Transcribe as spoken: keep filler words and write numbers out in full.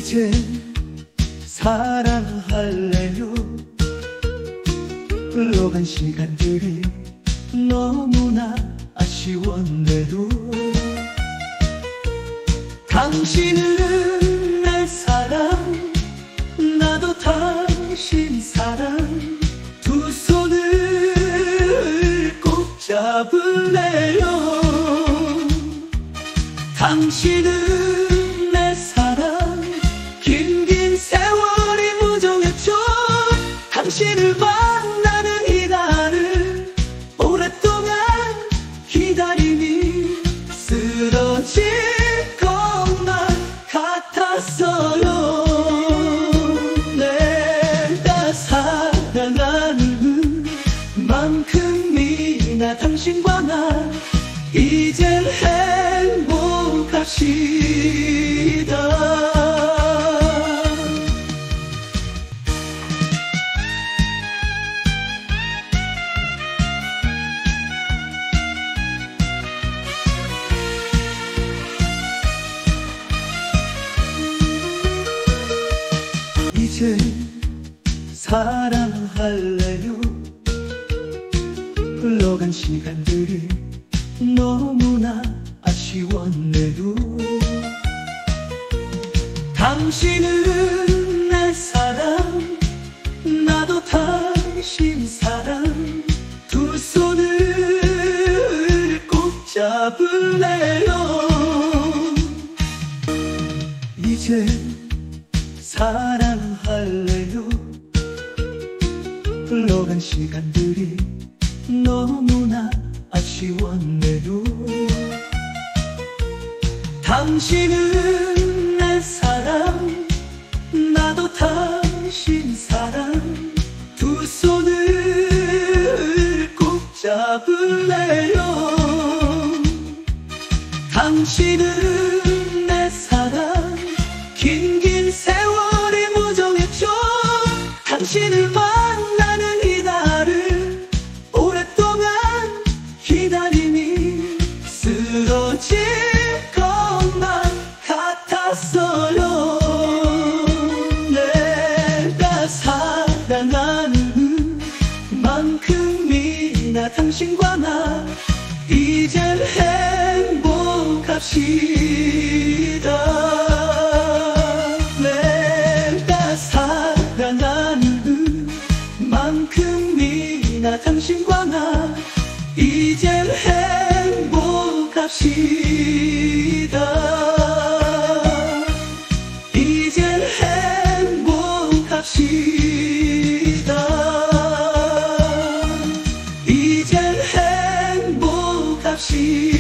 이제 사랑할래요. 흘러간 시간들이 너무나 아쉬웠네도 당신은 내 사랑, 나도 당신 사랑, 두 손을 꼭 잡을래요. 당신은 내 사랑, 긴긴 세월이 무정했죠. 당신을 만나는 이날을 오랫동안 기다림이 쓰러질 것만 같았어요. 내가 사랑하는 만큼이나 당신과 나 이젠 행복합시다. 이제 사랑할래요. 흘러간 시간들이 너무나 아쉬웠네도 당신은 내 사랑, 나도 당신 사랑, 두 손을 꼭 잡을래요. 이제 사랑할래요. 흘러간 시간들이 너무나 아쉬웠네도 당신은 내 사랑, 나도 당신 사랑, 두 손을 꼭 잡을래요. 당신은 내 사랑, 긴긴 세월이 무정했죠. 당신을 만나는 이날을 오랫동안 기다림이 쓰러질 것만 같았어요. 내가 사랑하는 만큼이나 당신과 나 이젠 행복합시다. 사랑하는 만큼이나 당신과 나 이젠 행복합시다. 이젠 행복합시다. 이젠 행복합시다.